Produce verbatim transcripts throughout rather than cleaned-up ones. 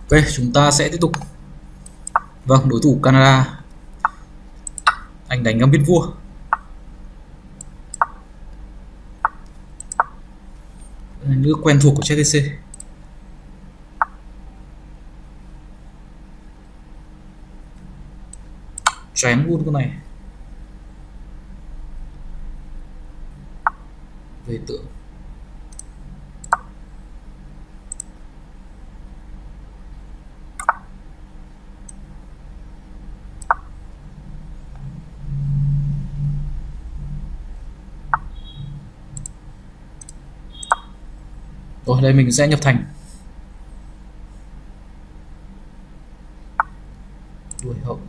Ok, chúng ta sẽ tiếp tục. Vâng, đối thủ Canada. Anh đánh gambit vua. Nước quen thuộc của chess tê xê. Choáng luôn con này. Về tượng. Rồi đây mình sẽ nhập thành. Đuổi hậu.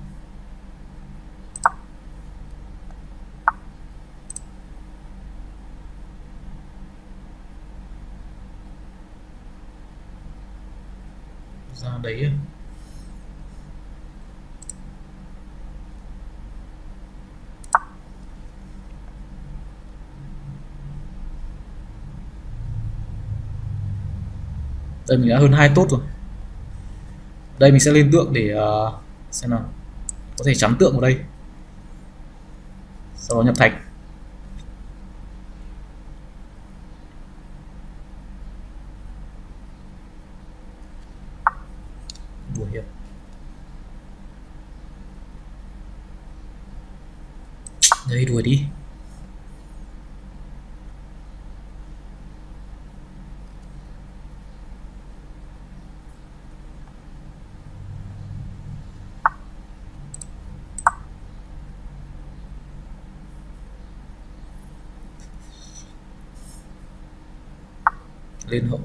Ra đấy. Đây mình đã hơn hai tốt rồi. Đây mình sẽ lên tượng để uh, xem nào có thể chắn tượng vào đây, sau đó nhập thành. Đùa hiệp. Đây đùa đi. Lên hậu.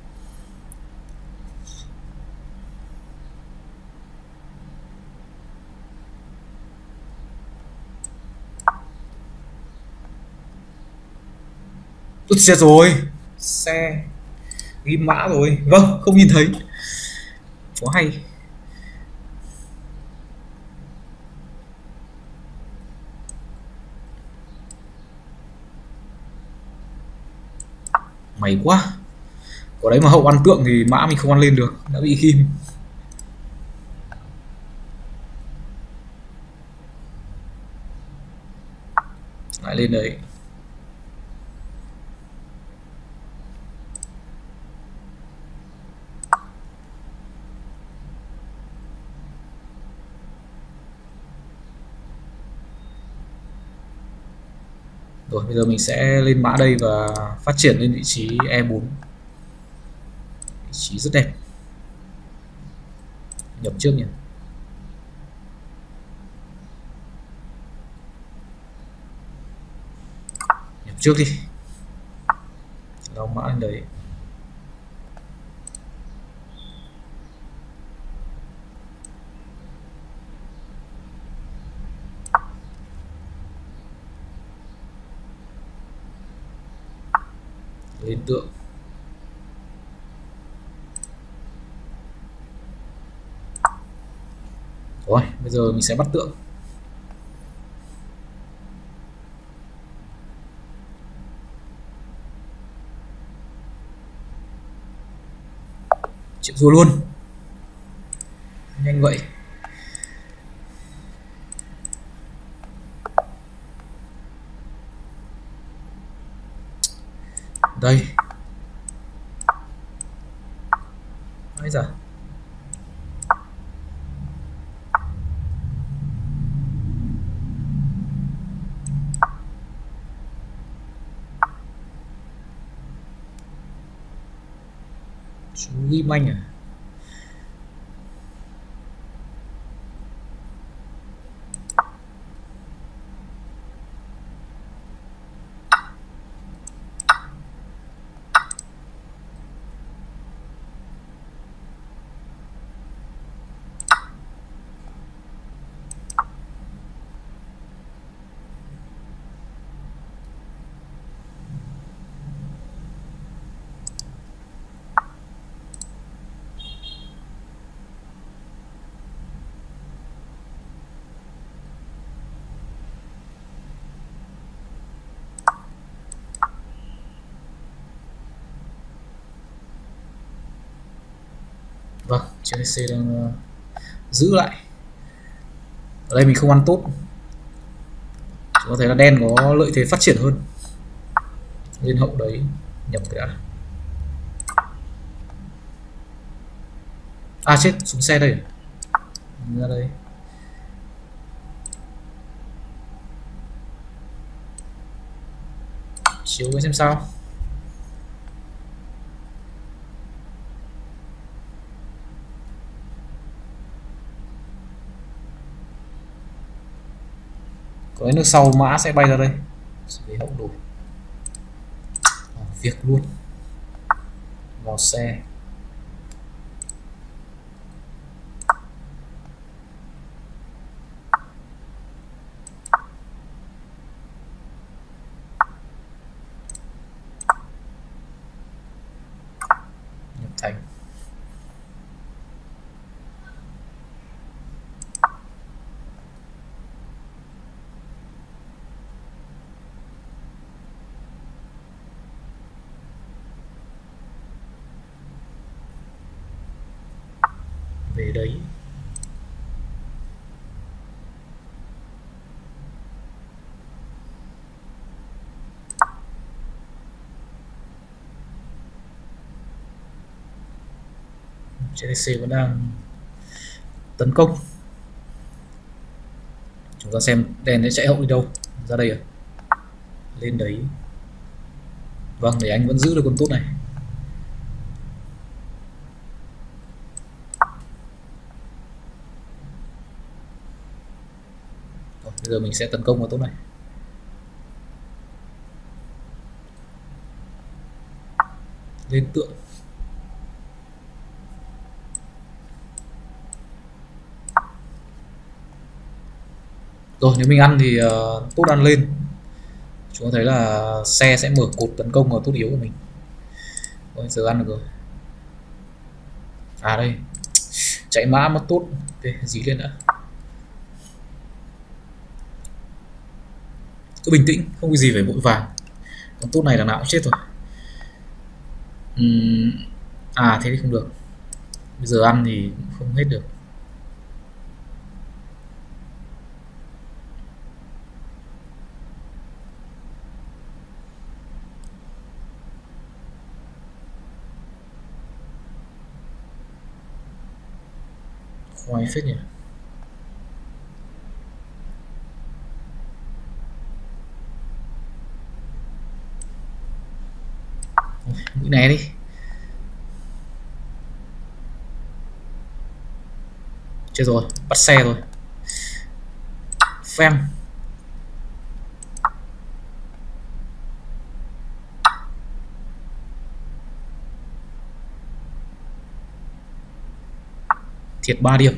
Út chết rồi, xe ghim mã rồi. Vâng, không nhìn thấy. Có hay. May quá. Có đấy mà hậu ăn tượng thì mã mình không ăn lên được, đã bị ghim. Lại lên đấy. Rồi bây giờ mình sẽ lên mã đây và phát triển lên vị trí e bốn. Vị trí rất đẹp. Nhập trước nhỉ. Nhập trước đi. Đóng mã lên đấy. Lên tượng. Rồi bây giờ mình sẽ bắt tượng. Chịu thua luôn. Nhanh vậy. Đây. Bây giờ chú ghim anh à. Vâng, trên đê xê đang uh, giữ lại. Ở đây mình không ăn tốt. Chúng ta thấy là đen có lợi thế phát triển hơn. Lên hậu đấy, nhập cái đã. À chết, xuống xe đây. Ra đây. Chiếu cái xem sao. Có nước sau mã sẽ bay ra đây. Để hậu đổi. À, việc luôn. Vào xe. Nhập thành. Về đấy. giê đê xê vẫn đang tấn công. Chúng ta xem đèn nó chạy hậu đi đâu. Ra đây à? Lên đấy. Vâng, để anh vẫn giữ được con tốt này. Rồi, bây giờ mình sẽ tấn công vào tốt này. Lên tượng. Rồi, nếu mình ăn thì uh, tốt ăn lên. Chúng ta thấy là xe sẽ mở cột tấn công vào tốt yếu của mình. Rồi, giờ ăn được rồi. À đây, chạy mã mất tốt. Ok, dí lên đã. Cứ bình tĩnh, không có gì phải vội vàng. Con tốt này là nào cũng chết rồi. Uhm, à thế thì không được. Bây giờ ăn thì không hết được. Khoai phết nhỉ. Mũi né đi. Chết rồi, bắt xe rồi. Pheng. Thiệt ba điểm.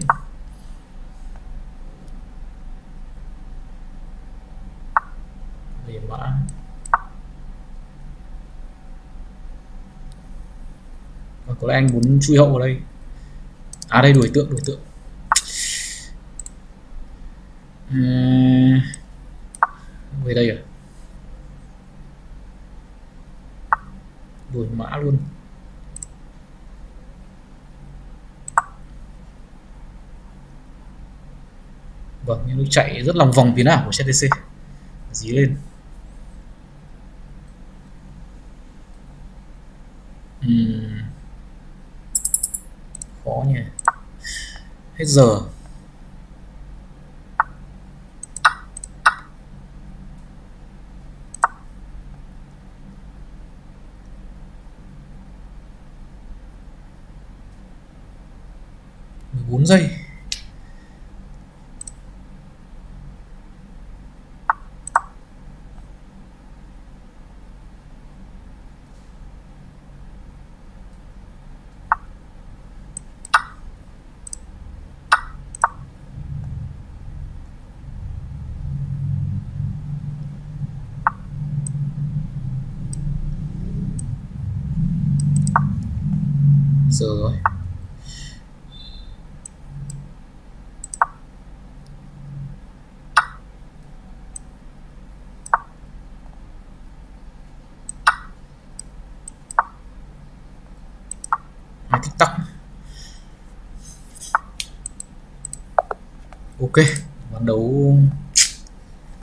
Về mã. Và có lẽ anh muốn chui hậu vào đây. À đây, đuổi tượng, đuổi tượng. À, về đây à? Đuổi mã luôn. Vâng, nhưng nó chạy rất lòng vòng phía nào của xê tê xê. Dí lên. Uhm. Khó nhỉ. Hết giờ. mười bốn giây. Giờ rồi. Tích tắc. Ok, ván đấu